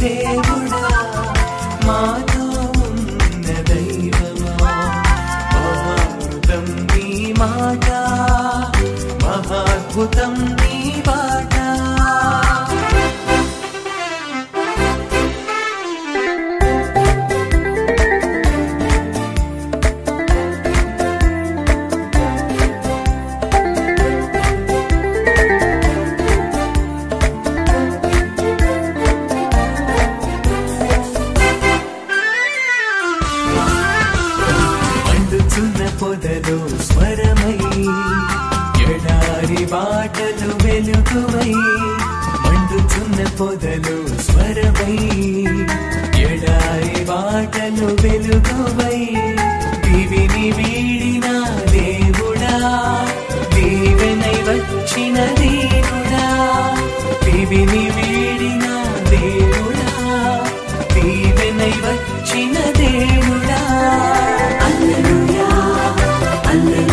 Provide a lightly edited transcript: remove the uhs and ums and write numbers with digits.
దేవుడా మాతో ఉన్న దైవమా మహాద్భుతం నీ మాట మహాద్భుతం నీ బాట పొదలో స్వరమై ఎడారి బాటలు వెలుగువై మండుచున్న పొదలో స్వరమై ఎడారి బాటలు వెలుగువై దివిని వీడిన దేవుడా దీవెనై వచ్చిన దేవుడా దివిని వీడిన దేవుడా దీవెనై వచ్చిన దేవుడా హల్లెలూయా హల్లెలూయా